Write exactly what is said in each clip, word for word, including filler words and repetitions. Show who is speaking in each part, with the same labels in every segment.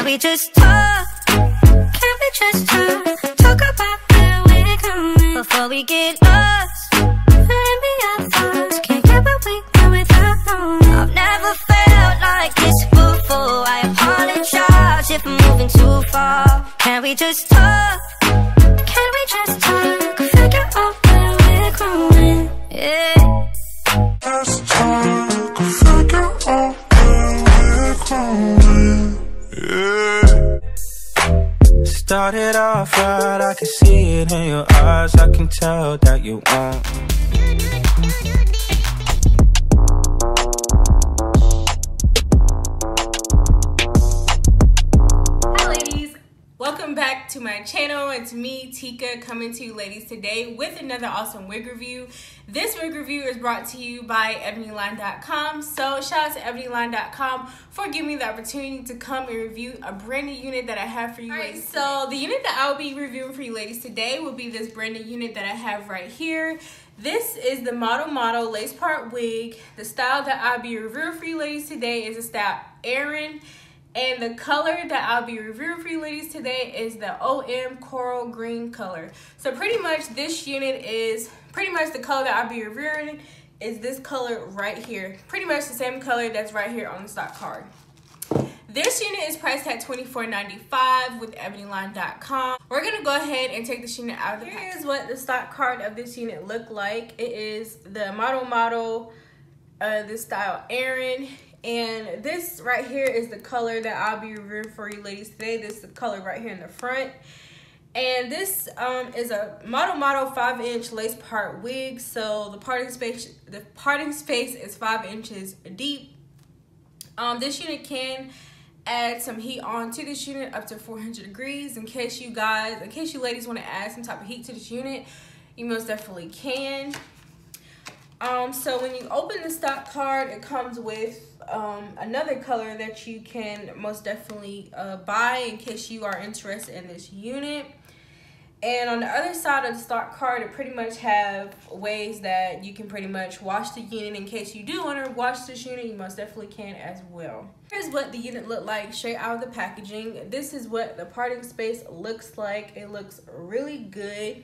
Speaker 1: we just talk? Can we just talk? Talk about where we're going before we get lost. Let me our thoughts. Can't get what we want without knowing. I've never felt like this before. I apologize if I'm moving too far. Can we just talk? Can we just talk? Figure out where we're growing. Yeah.
Speaker 2: Just talk. Figure out where we're growing. Yeah.
Speaker 3: Started off right, I can see it in your eyes. I can tell that you want.
Speaker 4: Hi ladies, welcome back to my channel. It's me, Tika, coming to you ladies today with another awesome wig review. This wig review is brought to you by ebony line dot com. So shout out to ebony line dot com for giving me the opportunity to come and review a brand new unit that I have for you ladies. Right, so the unit that I'll be reviewing for you ladies today will be this brand new unit that I have right here. This is the Model Model Lace Part Wig. The style that I'll be reviewing for you ladies today is the style Aran. And the color that I'll be reviewing for you ladies today is the O M Coral Green color. So pretty much this unit is, pretty much the color that I'll be reviewing is this color right here. Pretty much the same color that's right here on the stock card. This unit is priced at twenty-four ninety-five with ebony line dot com. We're gonna go ahead and take this unit out of the package. Here is what the stock card of this unit look like. It is the Model Model, uh, this style Aran. And this right here is the color that I'll be reviewing for you ladies today. This is the color right here in the front. And this um, is a Model Model five inch lace part wig. So the parting space, the parting space is five inches deep. Um, this unit can add some heat on to this unit up to four hundred degrees. In case you guys, in case you ladies want to add some type of heat to this unit, you most definitely can. Um, so when you open the stock card, it comes with um, another color that you can most definitely uh, buy in case you are interested in this unit. And on the other side of the stock card, it pretty much have ways that you can pretty much wash the unit. In case you do want to wash this unit, you most definitely can as well. Here's what the unit looked like straight out of the packaging. This is what the parting space looks like. It looks really good.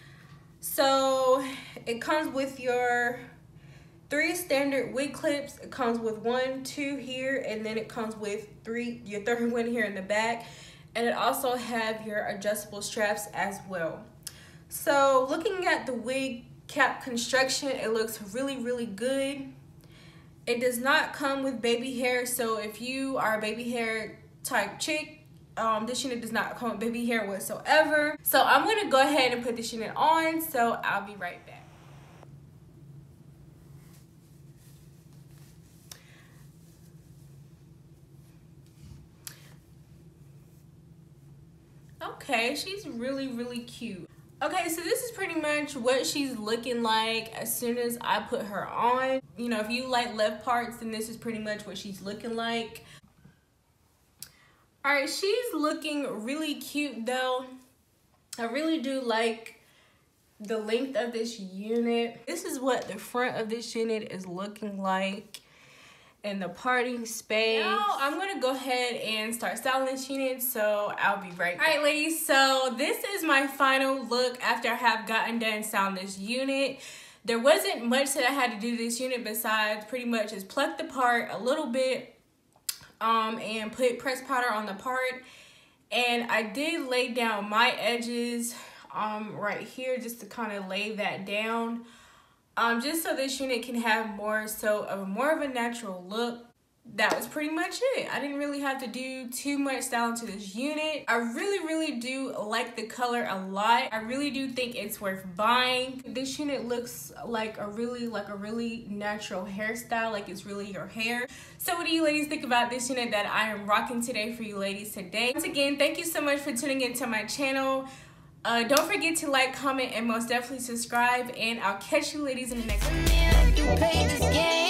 Speaker 4: So it comes with your three standard wig clips. It comes with one, two here, and then it comes with three, your third one here in the back. And it also have your adjustable straps as well. So looking at the wig cap construction, it looks really, really good. It does not come with baby hair. So if you are a baby hair type chick, Um, this unit does not come with baby hair whatsoever. So I'm going to go ahead and put this unit on. So I'll be right back. Okay, she's really, really cute. Okay, so this is pretty much what she's looking like as soon as I put her on. You know, if you like left parts, then this is pretty much what she's looking like. All right, she's looking really cute though. I really do like the length of this unit. This is what the front of this unit is looking like in the parting space. Now I'm gonna go ahead and start styling this unit, so I'll be right back. All right, ladies, so this is my final look after I have gotten done styling this unit. There wasn't much that I had to do to this unit besides pretty much just pluck the part a little bit Um, and put press powder on the part, and I did lay down my edges um, right here just to kind of lay that down, um, just so this unit can have more so of a more of a natural look. That was pretty much it. I didn't really have to do too much styling to this unit. I really, really do like the color a lot. I really do think it's worth buying. This unit looks like a really, like a really natural hairstyle, like it's really your hair. So what do you ladies think about this unit that I am rocking today for you ladies today? Once again, thank you so much for tuning into my channel. Uh, don't forget to like, comment, and most definitely subscribe. And I'll catch you ladies in the next video.